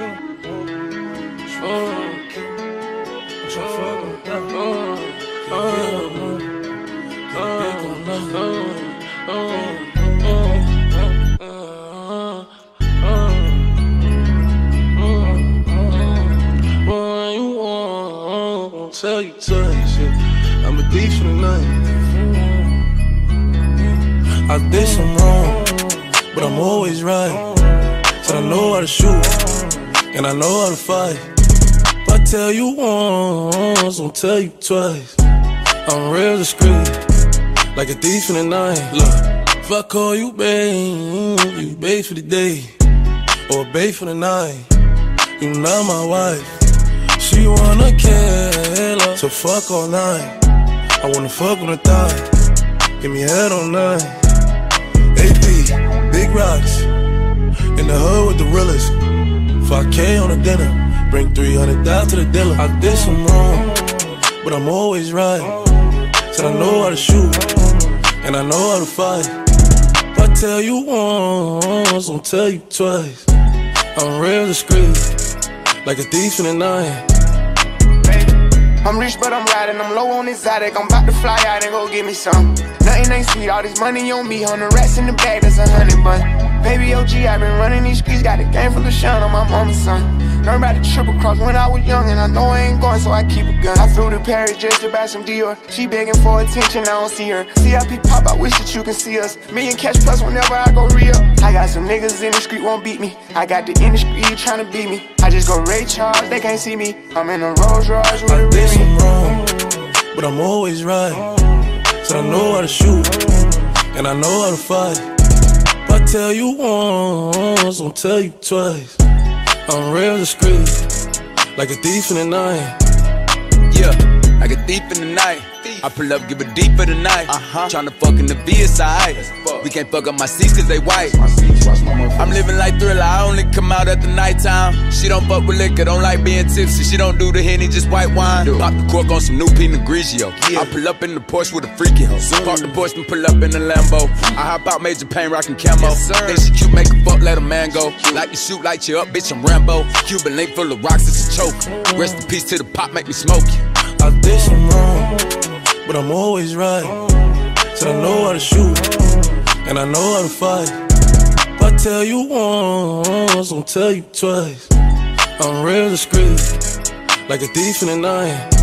Tell you twice, yeah. I'm a thief for the night. I did some wrong, but I'm always right. So I know how to shoot, and I know how to fight. If I tell you once, I'll tell you twice. I'm real discreet, like a thief in the night. Look, if I call you babe, you babe for the day, or babe for the night. You not my wife. She wanna kill her, so fuck all night. I wanna fuck on the thigh, give me head all night. AP, big rocks, in the hood with the realest. 5K on the dinner, bring 300 down to the dealer. I did some wrong, but I'm always right. Said I know how to shoot, and I know how to fight. If I tell you once, I'll tell you twice. I'm real discreet, like a thief in the night. I'm rich but I'm riding, I'm low on exotic. I'm about to fly out and go get me some. Nothing ain't sweet, all this money on me. 100 rats in the bag, that's 100 bun. Baby OG, I been running these streets. Got a game full of shine on my mama's son. Learned about the triple cross when I was young, and I know I ain't going, so I keep a gun. I flew to Paris just to buy some Dior. She begging for attention, I don't see her. CIP pop, I wish that you can see us. Million cash plus whenever I go real. I got some niggas in the street won't beat me. I got the industry trying to beat me. I just go Ray Charles, they can't see me. I'm in a Rolls Royce with a did Remy. some wrong, but I'm always right. So I know how to shoot, and I know how to fight. If I tell you once, I'll tell you twice. I'm real discreet, like a thief in the night. Yeah, like a thief in the night. I pull up, give it deep for the night. Tryna fuck in the VSI. We can't fuck up my seats cause they white. I'm living like Thriller, I only come out at the nighttime. She don't fuck with liquor, don't like being tipsy. She don't do the Henny, just white wine. Pop the cork on some new Pinot Grigio. I pull up in the Porsche with a freaky hoe. Park the Porsche and pull up in the Lambo. I hop out major pain, rockin' camo. Then she cute, make a fuck, let a man go. Like you shoot, light you up, bitch, I'm Rambo. Cuban link full of rocks, it's a choke. Rest in peace to the pop, make me smoke you. I did some wrong, but I'm always right. Said I know how to shoot, and I know how to fight. If I tell you once, I'll tell you twice. I'm real discreet, like a thief in the night.